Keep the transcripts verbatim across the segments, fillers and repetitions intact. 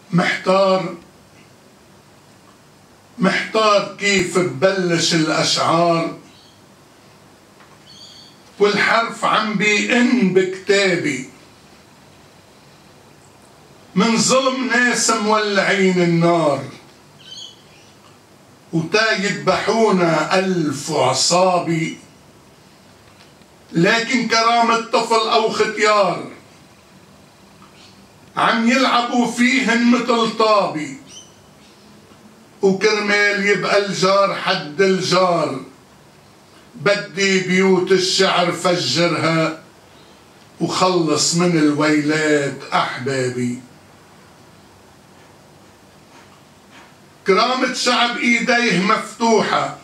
محتار محتار كيف ببلش الأشعار، والحرف عم بيئن بكتابي من ظلم ناس مولعين النار، وتا يذبحونا ألف وعصابي، لكن كرامة طفل أو ختيار عم يلعبوا فيهن مثل طابي، وكرمال يبقى الجار حد الجار بدي بيوت الشعر فجرها وخلص من الويلات أحبابي. كرامة شعب إيديه مفتوحة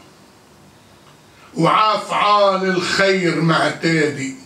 وعافعال الخير معتادي،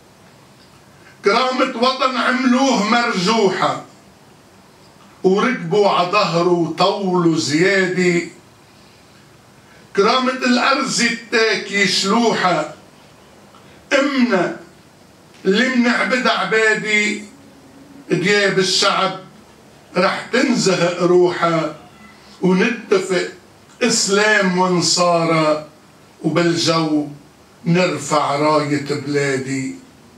كرامة وطن عملوه مرجوحة وركبوا عظهره وطولوا زيادة، كرامة الأرز التاكي شلوحة امنا اللي منعبد عبادي، دياب الشعب رح تنزهق روحها ونتفق اسلام ونصارى، وبالجو نرفع راية بلادي.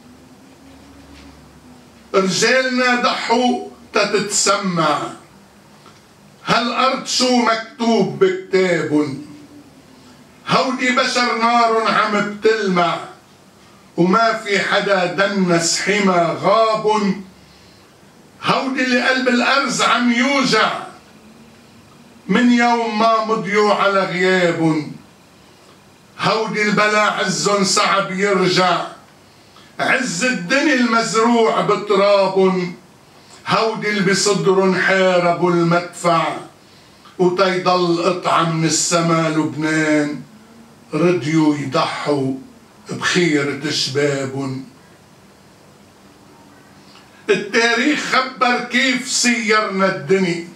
رجالنا ضحوا تتسمع هالأرض شو مكتوب بكتاب، هودي بشر نار عم بتلمع وما في حدا دنس حما غاب، هودي اللي قلب الأرز عم يوجع من يوم ما مضيوا على غياب، هودي البلا عزن صعب يرجع عز الدنيا المزروع بتراب، هودي اللي بصدرن حاربوا المدفع وتيضل قطعة من السما لبنان، رضيوا يضحوا بخيرة شباب. التاريخ خبر كيف سيرنا الدنيا،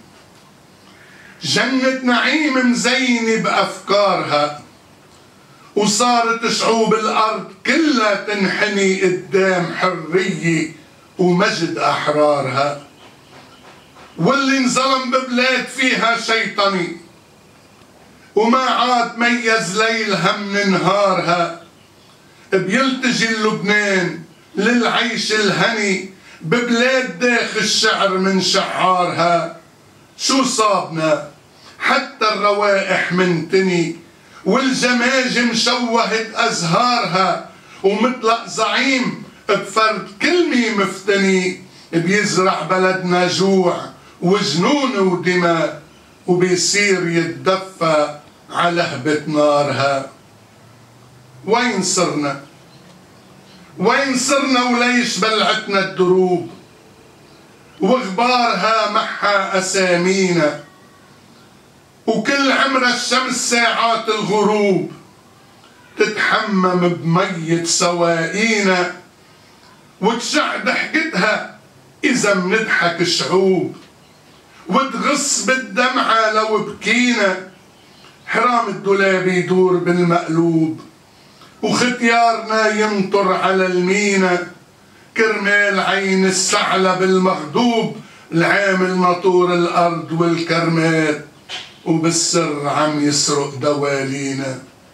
جنة نعيم مزينة بأفكارها، وصارت شعوب الأرض كلها تنحني قدام حرية ومجد أحرارها، واللي انظلم ببلاد فيها شيطني وما عاد ميز ليلها من نهارها، بيلتجي لبنان للعيش الهني ببلاد داخل الشعر من شعارها. شو صابنا حتى الروائح منتني والجماجم شوهت أزهارها، ومطلق زعيم بفرد كلمة مفتني بيزرع بلدنا جوع وجنون ودماء، وبيصير يتدفى على هبة نارها. وين صرنا؟ وين صرنا وليش بلعتنا الدروب وغبارها محا أسامينا، وكل عمر الشمس ساعات الغروب تتحمم بمية سواقينا، وتشع ضحكتها إذا منضحك شعوب، وتغص بالدمعة لو بكينا، حرام الدولاب يدور بالمقلوب وختيارنا يمطر على المينا، كرمال عين الثعلب المغضوب العامل مطور الأرض والكرمات، وبالسر عم يسرق دوالينا.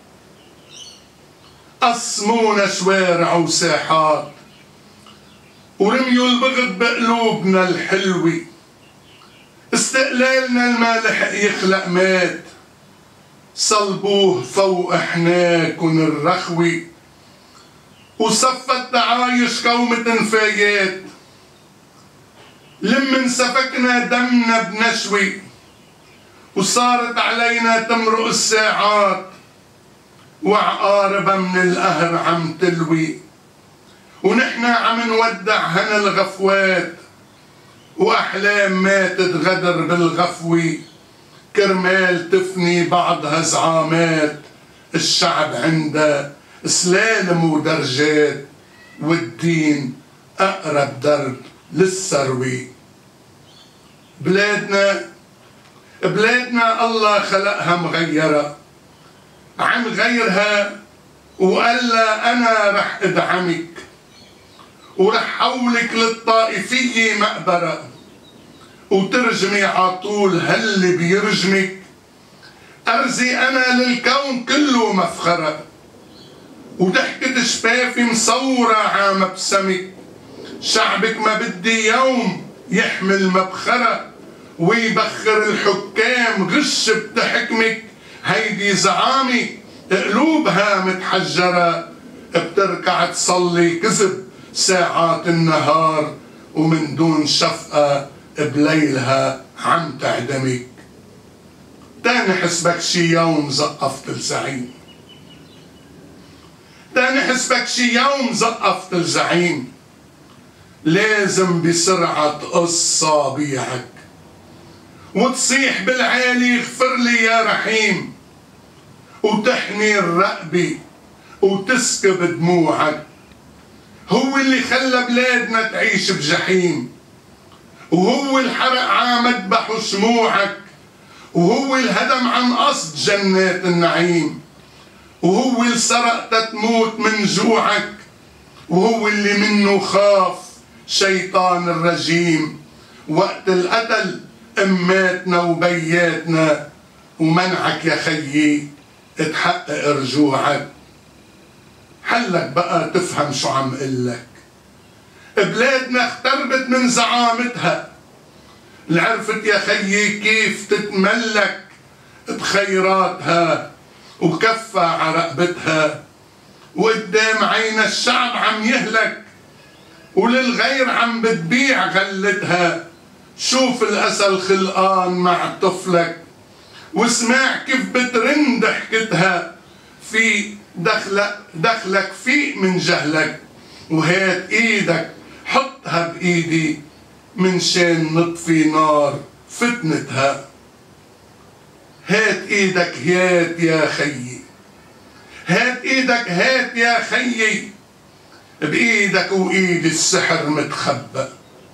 قسمونا شوارع وساحات ورميوا البغض بقلوبنا الحلوة، استقلالنا المالح يخلق مات، صلبوه فوق حناكن الرخوي، وصفت تعايش كومة نفايات، لمن سفكنا دمنا بنشوي، وصارت علينا تمرق الساعات، وعقاربها من القهر عم تلوي، ونحنا عم نودع هنا الغفوات، وأحلام ماتت غدر بالغفوة، كرمال تفني بعضها زعامات، الشعب عنده سلالم ودرجات، والدين أقرب درب للثروة. بلادنا بلادنا الله خلقها مغيرة، عن غيرها وقال لها أنا رح أدعمك ورح حولك للطائفية مقبرة، وترجمي عطول هاللي بيرجمك. أرزي أنا للكون كله مفخرة، وضحكة شفافي مصورة عام بسمك. شعبك ما بدي يوم يحمل مبخرة، ويبخر الحكام غش بتحكمك. هيدي زعامي قلوبها متحجرة، بتركع تصلي كذب ساعات النهار، ومن دون شفقة بليلها عم تعدمك. تاني حسبك شي يوم زقفت الزعيم، تاني حسبك شي يوم زقفت الزعيم. لازم بسرعة تقص صابيعك وتصيح بالعالي اغفر لي يا رحيم، وتحني الرقبة وتسكب دموعك. هو اللي خلى بلادنا تعيش بجحيم، وهو الحرق عم مذبح شموعك، وهو الهدم عن قصد جنات النعيم، وهو اللي سرق تتموت من جوعك، وهو اللي منه خاف شيطان الرجيم وقت القتل اماتنا وبياتنا، ومنعك يا خيي تحقق رجوعك. حلك بقى تفهم شو عم قلك. بلادنا اختربت من زعامتها، عرفت يا خيي كيف تتملك بخيراتها وكفى عرقبتها. وقدام عين الشعب عم يهلك، وللغير عم بتبيع غلتها. شوف الأسى الخلقان مع طفلك، واسمع كيف بترن ضحكتها. في دخلك دخلك فيق من جهلك، وهات ايدك حطها بايدي من شان نطفي نار فتنتها. هات ايدك هات يا خيي، هات ايدك هات يا خيي، بايدك وايد السحر متخبى.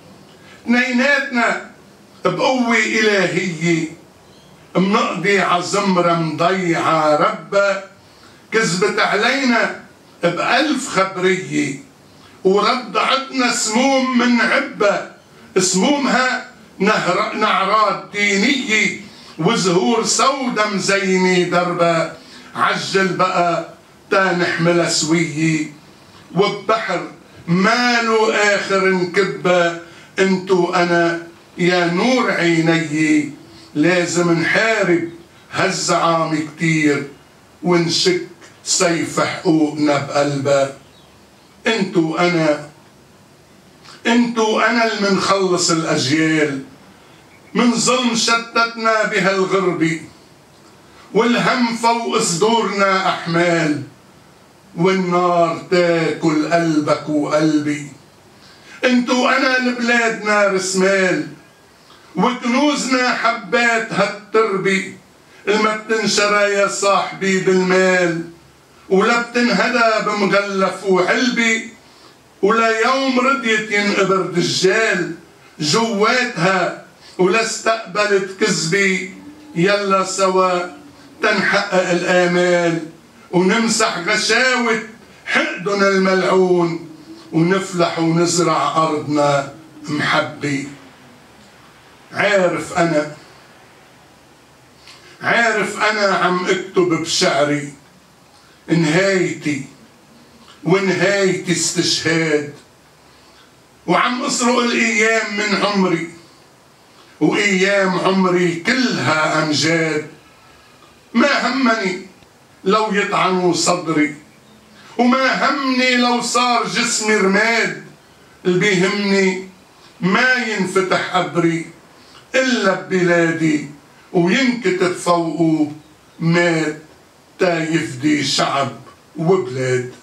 اثنيناتنا بقوة إلهية منقضي عزمرة مضيعة ربا. كذبت علينا بألف خبرية، وردعتنا سموم من عبة. سمومها نهر نعرات دينية، وزهور سودا مزينة دربا. عجل بقى تنحملها سوية، وببحر ماله آخر نكبة. انتو أنا يا نور عيني لازم نحارب هالزعام كتير، ونشك سيف حقوقنا بقلبها. انتو أنا انتو أنا اللي منخلص الأجيال من ظلم شتتنا بهالغربة، والهم فوق صدورنا أحمال، والنار تاكل قلبك وقلبي. انتو أنا لبلادنا رسمال، وكنوزنا حبات هالتربة. الما بتنشرى يا صاحبي بالمال، ولا بتنهدى بمغلف وعلبي. ولا يوم رضيت ينقبر دجال جواتها، ولا استقبلت كذبي. يلا سوا تنحقق الآمال، ونمسح غشاوة حقدنا الملعون، ونفلح ونزرع أرضنا محبي. عارف أنا عارف أنا عم اكتب بشعري نهايتي، ونهايتي استشهاد. وعم اسرق الأيام من عمري، وأيام عمري كلها أمجاد. ما همني لو يطعنوا صدري، وما همني لو صار جسمي رماد. اللي بيهمني ما ينفتح قبري إلا ببلادي، وينكتب فوقه مات تا يفدي شعب وبلاد.